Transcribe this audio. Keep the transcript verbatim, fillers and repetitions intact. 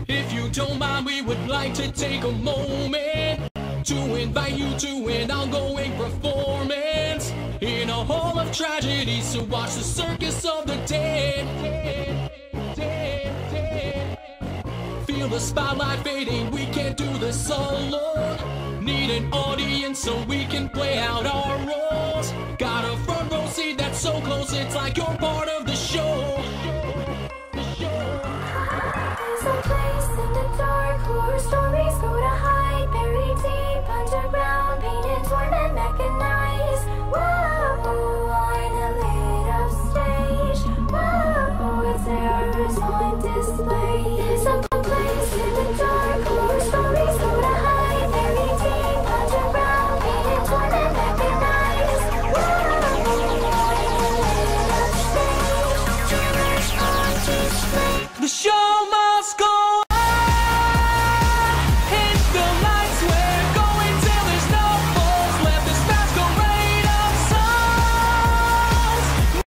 If you don't mind, we would like to take a moment to invite you to an ongoing performance in a hall of tragedies to watch the circus of the dead. Feel the spotlight fading, we can't do this alone. Need an audience so we can play out our roles. Got a front row seat that's so close, it's like you're part of